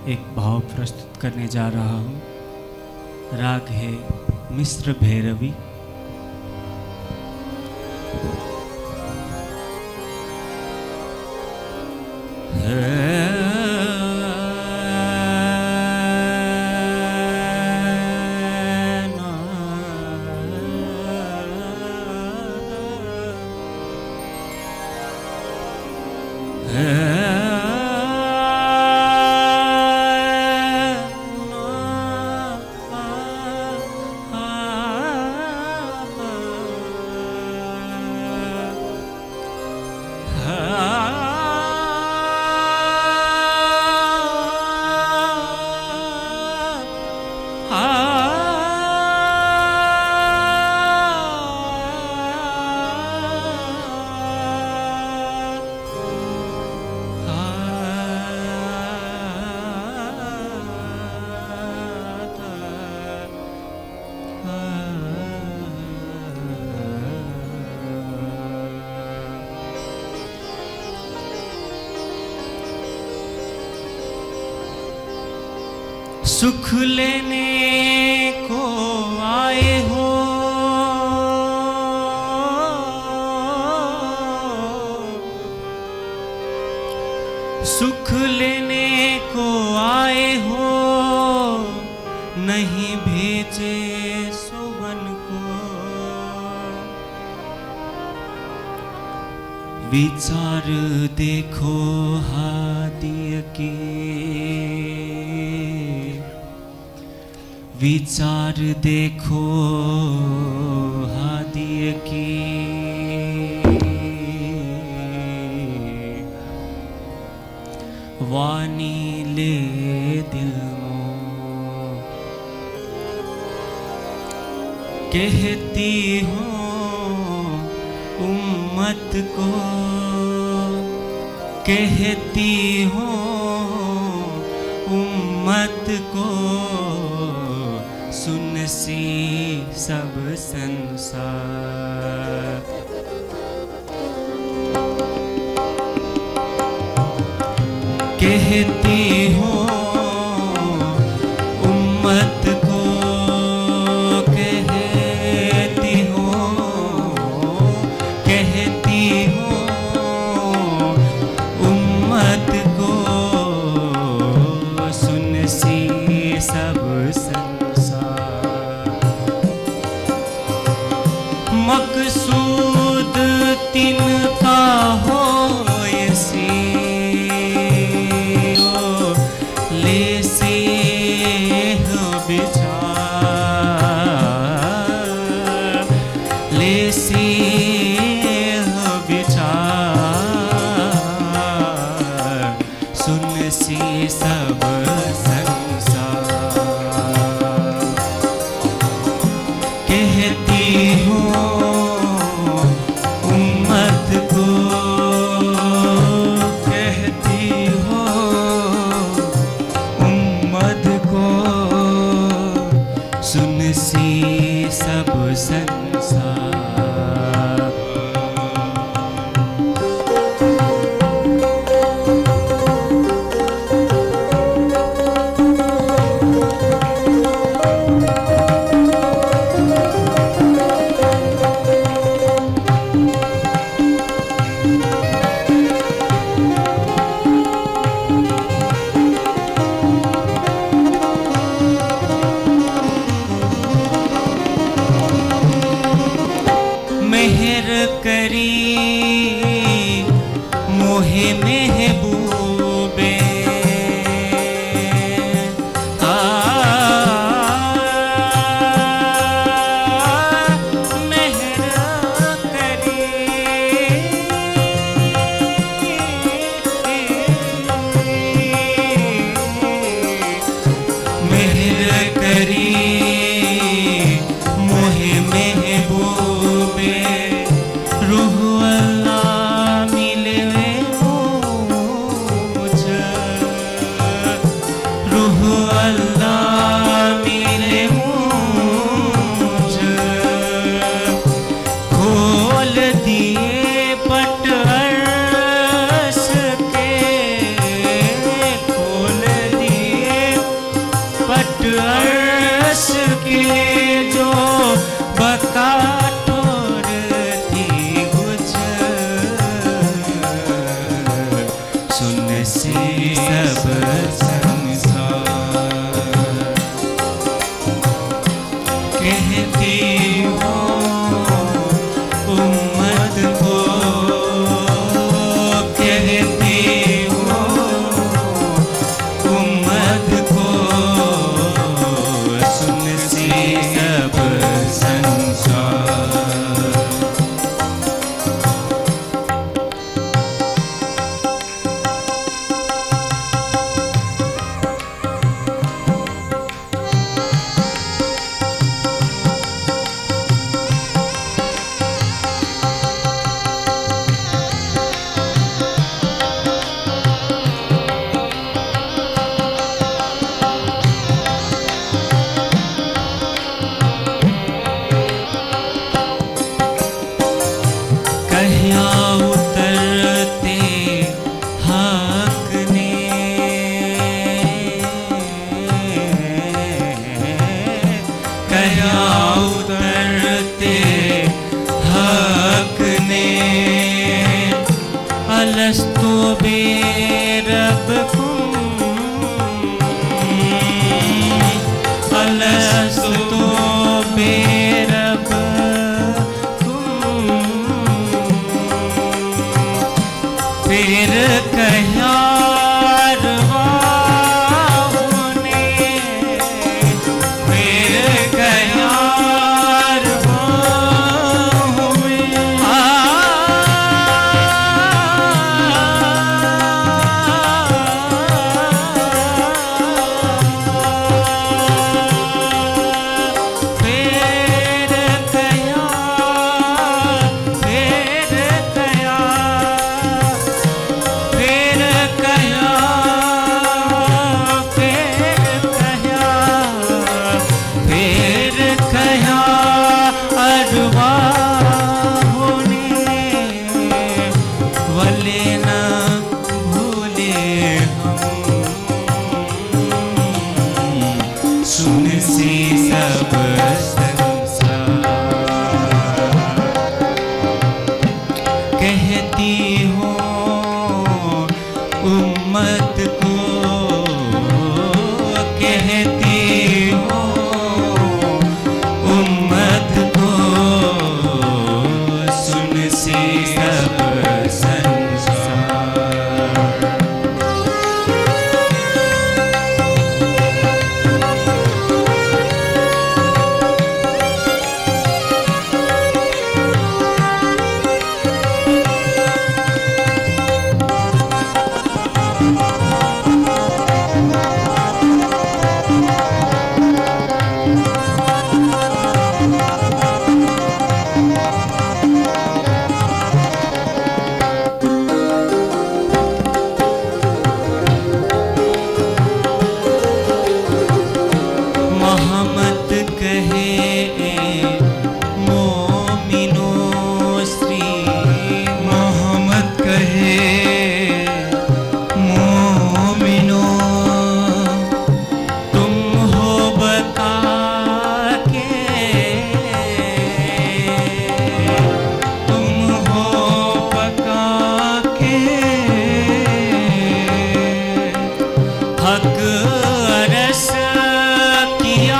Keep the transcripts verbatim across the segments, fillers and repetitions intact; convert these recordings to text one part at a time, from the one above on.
एक भाव प्रस्तुत करने जा रहा हूँ। राग है मिश्र भैरवी। सुख लेने को आए हो, सुख लेने को आए हो, नहीं भेजे सुवन को। विचार देखो हादिय के, विचार देखो हादिय की। वाणी ले दिल मोह, कहती हूँ उम्मत को, कहती हूँ उम्मत को। सुन सी सब संसार, कहती हूँ उम्मत को, कहती हूँ, कहती हूँ उम्मत को। सुन सी सब मकसूद तिनका हो ऐसी, सुन से सब संसार कहती हो उम्मत को, कहती हो उम्मत को, सुन से सब संसार। कहिया उतरते हक ने, कहिया उतरते हक ने, अलस्तु बिरब्बिकुम, अलस्तु फिर कहिया अरवाहों ने, फिर कहिया अरवाहों में, फिर कहिया, फिर कहिया, फिर कहिया, फिर कहिया, फिर कहिया अरवाहों ने, वले न भूले हम, सुन से सब संसार कहती हो उम्मत को, कहती हो उम्मत को, सुन से सब संसार। मोहम्मद कहे मोमिनो श्री, मोहम्मद कहे मोमिनो, तुम हो बता के, तुम हो बता के, हक अरस किया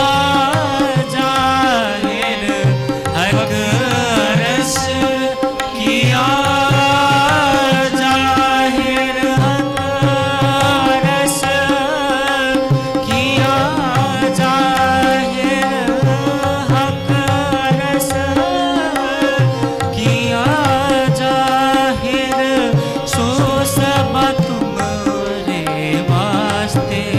जाहिर, हक अरस किया जाहिर, हक अरस किया जाहिर, हक अरस किया जाहिर, सो सब तुम्हारे वास्ते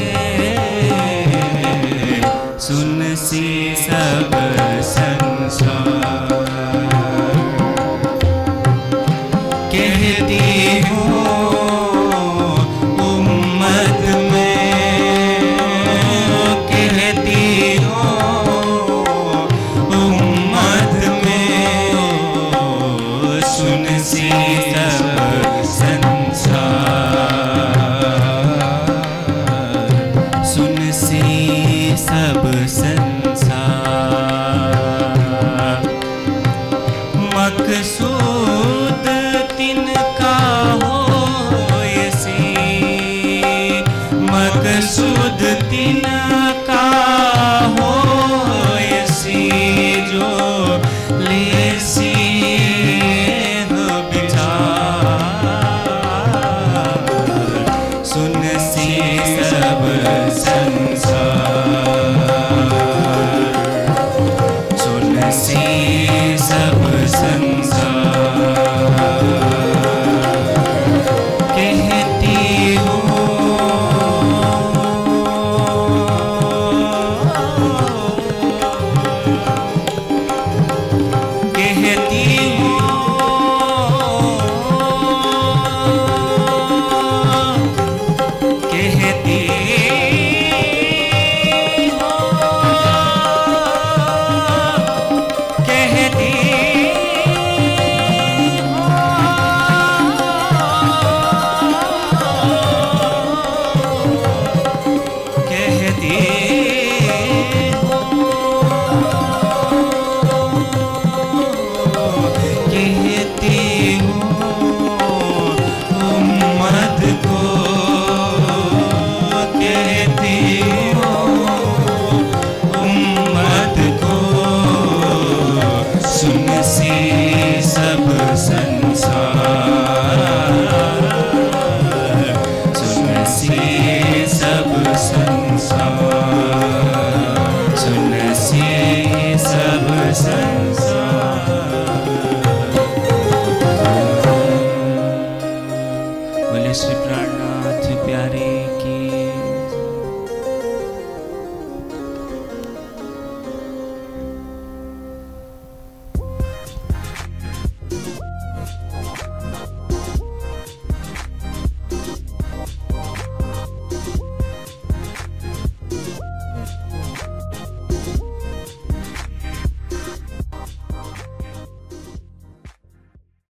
प्यारे